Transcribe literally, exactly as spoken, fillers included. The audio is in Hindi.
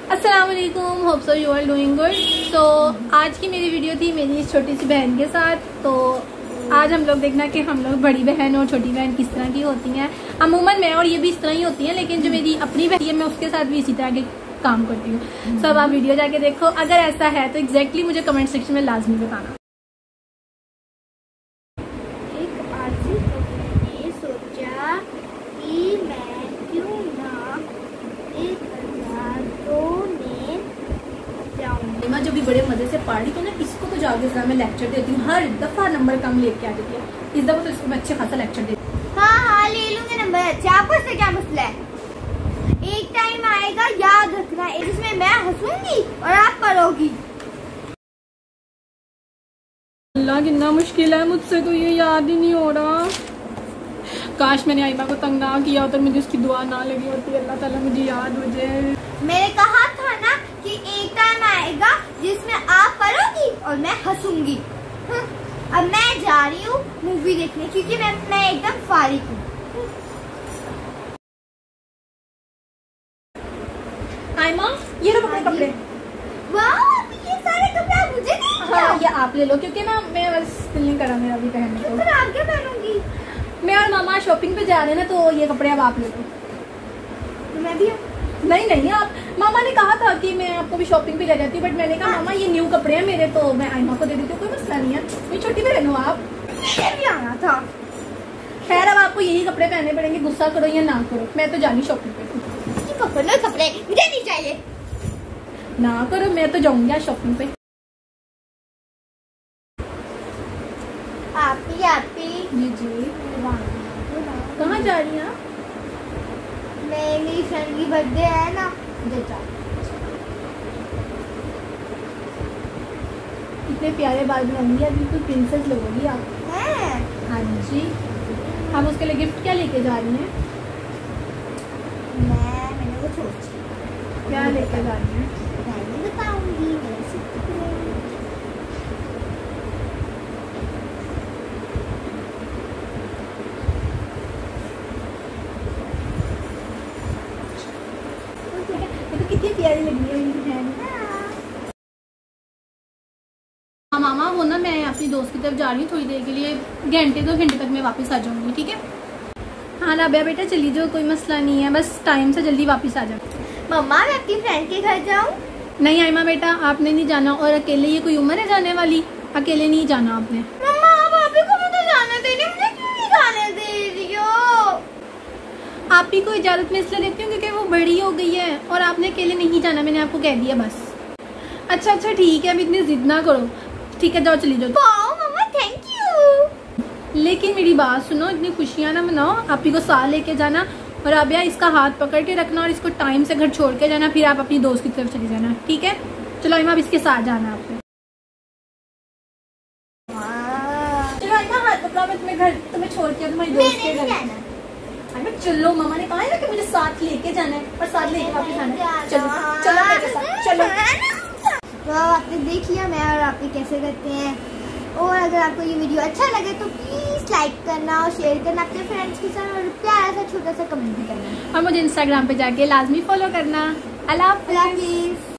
अस्सलाम वालेकुम, hope so you are doing good. तो आज की मेरी वीडियो थी मेरी इस छोटी सी बहन के साथ। तो आज हम लोग देखना कि हम लोग बड़ी बहन और छोटी बहन किस तरह की होती हैं। अमूमन मैं और ये भी इस तरह ही होती हैं, लेकिन जो मेरी अपनी बहन है मैं उसके साथ भी इसी तरह के काम करती हूँ। सब आप वीडियो जाके देखो, अगर ऐसा है तो एग्जैक्टली मुझे कमेंट सेक्शन में लाजमी बताना। जो भी बड़े मजे से पढ़ रही थी ना, इसको तो जाके जरा मैं लेक्चर देती हूँ, हर दफा नंबर कम लेके आ जाती है। इस दफा तो इसको मैं अच्छे खासा लेक्चर देती हूँ। हाँ हाँ ले लूंगी नंबर अच्छे। आपको इससे क्या मसला है? एक टाइम आएगा, याद रखना, जिसमें मैं हंसूंगी और आप पढ़ोगी। अल्लाह कितना मुश्किल है, मुझसे तो ये याद ही नहीं हो रहा। काश मैंने आइमा को तंग ना किया तो मुझे उसकी दुआ ना लगी होती, अल्लाह ताला मुझे याद हो जाए। मैंने कहा था ना कि एक टाइम आएगा जिसमें आप पढ़ोगी और मैं हंसूंगी। अब मैं जा रही हूँ मूवी देखने, क्योंकि मैं मैं एकदम फारिग हूँ। आइमा ये लो कपड़े कपड़े। वाह, ये सारे कपड़े आप मुझे नहीं दिया। हाँ, ये आप ले लो, क्योंकि ना मैं बस दिल नहीं करा मेरा भी पहनने को। फिर आप क्या पहनूंगी? मैं और मामा शॉपिंग पे जा रहे हैं ना, तो ये कपड़े अब आप ले लो। तो मैं भी नहीं नहीं, आप मामा ने कहा था कि मैं आपको भी शॉपिंग पे ले जाती हूँ, बट मैंने कहा मामा ये न्यू कपड़े हैं मेरे, तो मैं आइमा को दे देती हूँ, कोई मसला नहीं है। मेरी छोटी बहन हो आप। भी आना था। खैर अब आपको यही कपड़े पहनने पड़ेंगे, गुस्सा करो या ना करो, मैं तो जानी शॉपिंग पे। कपड़े कपड़े मुझे नहीं चाहिए। ना करो, मैं तो जाऊंगी आज शॉपिंग पे। आपी आपी जी जी, कहाँ जा रही हैं आप? मेरी फ्रेंड की बर्थडे है ना, इतने प्यारे बाल बनाऊंगी, अभी तो प्रिंसेस लगोगी आप। हैं? हाँ जी। आप उसके लिए गिफ्ट क्या लेके जा रही हैं? मैं मैंने वो सोची। क्या लेके जा रही हैं? मैं नहीं बताऊंगी, मेरे से तो कितनी प्यारी लग रही है मेरी बहन। हाँ मामा, वो ना मैं अपनी दोस्त की तरफ जा रही हूँ थोड़ी देर के लिए, घंटे दो घंटे तक मैं वापस आ जाऊंगी, ठीक है? हाँ राबिया बेटा चली जाओ, कोई मसला नहीं है, बस टाइम से जल्दी वापस आ जाओ। मम्मा मैं अपनी फ्रेंड के घर जाऊँ? नहीं आइमा बेटा, आपने नहीं जाना, और अकेले ये कोई उम्र है जाने वाली? अकेले नहीं जाना आपने। मम्मा आप अभी को मुझे जाने दे रही, मुझे क्यों नहीं जाने दे रही हो? आप ही को इजाजत में इसलिए देती हूँ क्योंकि वो बड़ी हो गई है, और आपने अकेले नहीं जाना, मैंने आपको कह दिया बस। अच्छा अच्छा ठीक है, अब इतनी जिद ना करो, ठीक है जाओ चली जाओ। Wow mama thank you. लेकिन मेरी बात सुनो, इतनी खुशियाँ ना मनाओ, आप ही को साथ लेके जाना, और अब यार इसका हाथ पकड़ के रखना और इसको टाइम से घर छोड़ के जाना, फिर आप अपनी दोस्त की तरफ चली जाना, ठीक है? चलो इमा अब इसके साथ जाना आपको। चलो इमा हाथ पकड़ा, मैं तुम्हें घर तुम्हें छोड़ के तुम्हारी दोस्त के घर। चलो मामा ने कहा है ना कि मुझे साथ लेके जाना है और साथ लेके वापस आना है। चलो चलो मेरे साथ चलो। तो आपने देख लिया मैं और आप कैसे करते हैं, और अगर आपको ये वीडियो अच्छा लगे तो प्लीज लाइक करना और शेयर करना अपने फ्रेंड्स के साथ, और प्यारा सा छोटा सा कमेंट भी करना, और मुझे इंस्टाग्राम पे जाके लाजमी फॉलो करना। अल्लाह हाफिज़।